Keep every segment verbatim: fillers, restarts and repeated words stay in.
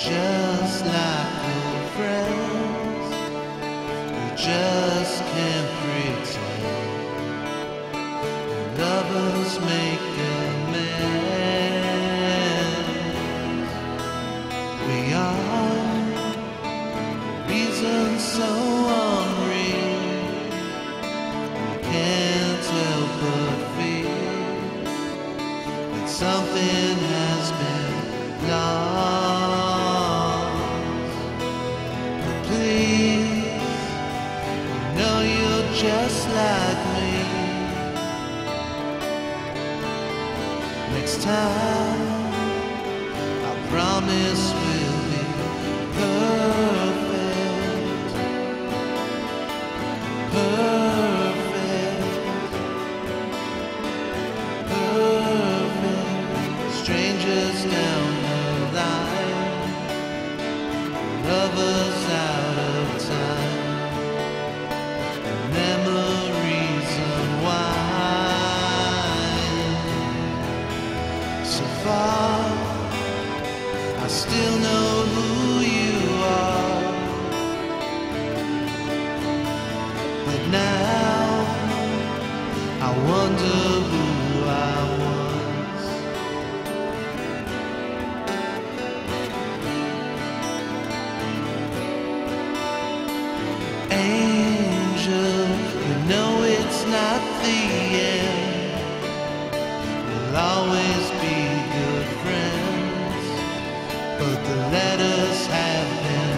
just like old friends. We just can't pretend. Lovers make amends. We are reasons so unreal. We can't help but feel that something has been lost. But please, you know you're just like me. Next time, I promise we'll be perfect. Perfect. Perfect. Strangers down the line, lovers out of time, memories unwind. So far, I still know who you are, but now I wonder who I was. Angel, you know it's not the end. We'll always be good friends, but the letters have been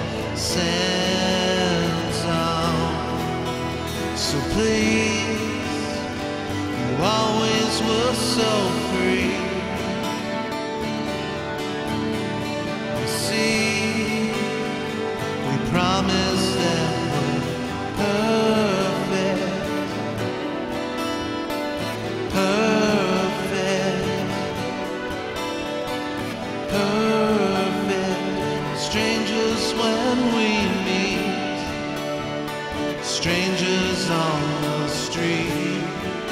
sent on. So please, you always were so free. You see, we promised that we're perfect. Perfect. Perfect. Strangers when we meet, strangers on the street,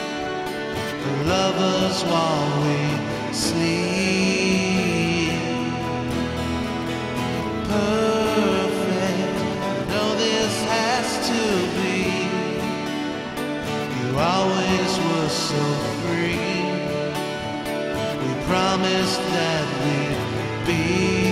lovers while we sleep. Perfect. No, this has to be. You always were so free. We promised that we'd be